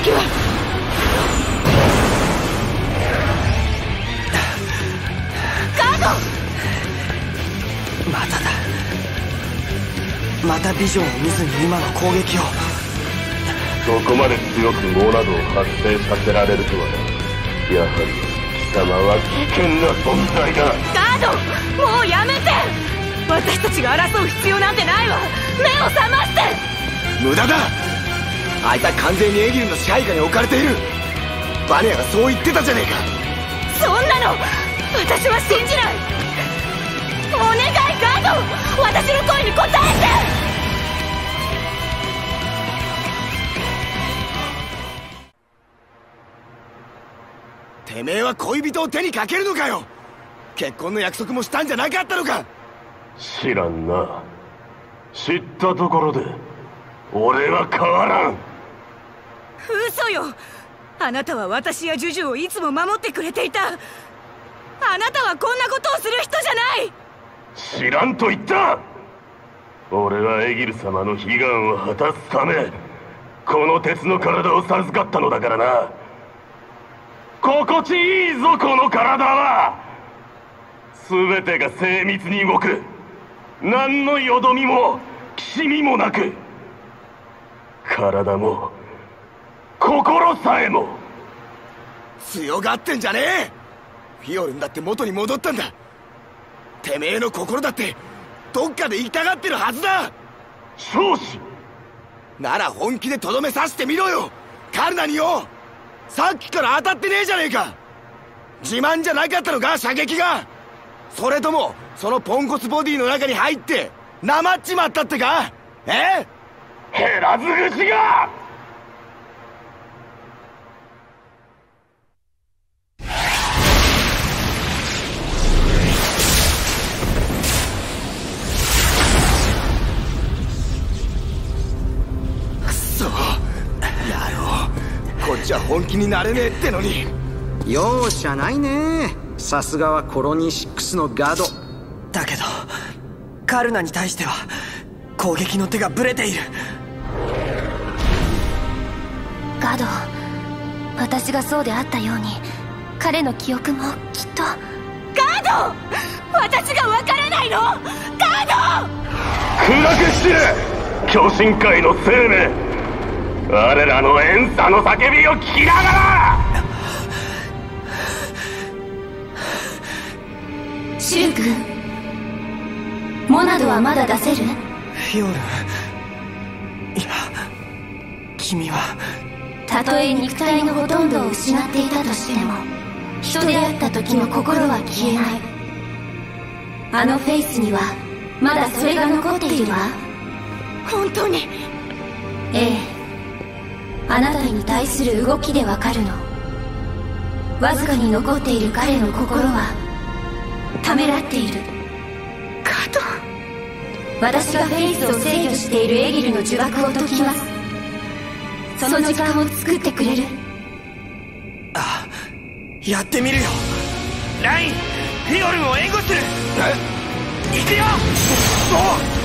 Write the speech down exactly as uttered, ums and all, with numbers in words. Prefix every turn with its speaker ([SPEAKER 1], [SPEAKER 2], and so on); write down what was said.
[SPEAKER 1] 撃は。ガード。
[SPEAKER 2] まただ。またビジョンを見ずに今の攻撃を。
[SPEAKER 3] そこまで強くモナドを発生させられるとはな。やはり貴様は危険な存在だ。
[SPEAKER 1] ガード、もうやめて。私たちが争う必要なんてないわ。目を覚まして。
[SPEAKER 4] 無駄だ。あいつは完全にエギルの支配下に置かれている。バネアがそう言ってたじゃねえか。
[SPEAKER 1] そんなの私は信じない。お願いガード、私の声に応えて。
[SPEAKER 4] てめえは恋人を手にかけるのかよ。結婚の約束もしたんじゃなかったのか。
[SPEAKER 3] 知らんな。知ったところで俺は変わらん。
[SPEAKER 1] 嘘よ。あなたは私やジュジュをいつも守ってくれていた。あなたはこんなことをする人じゃない。
[SPEAKER 3] 知らんと言った。俺はエギル様の悲願を果たすためこの鉄の体を授かったのだからな。心地いいぞこの体は。全てが精密に動く。何のよどみもきしみもなく。体も心さえも。
[SPEAKER 4] 強がってんじゃねえ。フィオルンだって元に戻ったんだ。てめえの心だってどっかで痛がってるはずだ。
[SPEAKER 3] 少子
[SPEAKER 4] なら本気でとどめさしてみろよカルナによ。さっきから当たってねえじゃねえか。自慢じゃなかったのか射撃が。それともそのポンコツボディの中に入ってなまっちまったってか。え
[SPEAKER 3] 減らず口が。
[SPEAKER 4] くそ野郎、こっちは本気になれねえってのに。
[SPEAKER 5] 容赦ないね。さすがはコロニーシックスのガード
[SPEAKER 2] だけどカルナに対しては攻撃の手がブレている。
[SPEAKER 6] ガード、私がそうであったように彼の記憶もきっと。
[SPEAKER 1] ガード、私がわからないの。ガード、
[SPEAKER 3] 暗くして巨神界の生命。我らのエンサの叫びを聞きながら。
[SPEAKER 6] シュウ君、モナドはまだ出せる？
[SPEAKER 2] フィオルン、いや君は。
[SPEAKER 6] たとえ肉体のほとんどを失っていたとしても人であった時の心は消えない。あのフェイスにはまだそれが残っているわ。
[SPEAKER 1] 本当に？
[SPEAKER 6] ええ、あなたに対する動きでわかるの。わずかに残っている彼の心はためらっている。
[SPEAKER 1] ガード、
[SPEAKER 6] 私がフェイスを制御しているエギルの呪縛を解きます。その時間を作ってくれる？
[SPEAKER 2] ああ、やってみるよ。
[SPEAKER 4] ライン、フィオルンを援護する。え、行くよ。おっ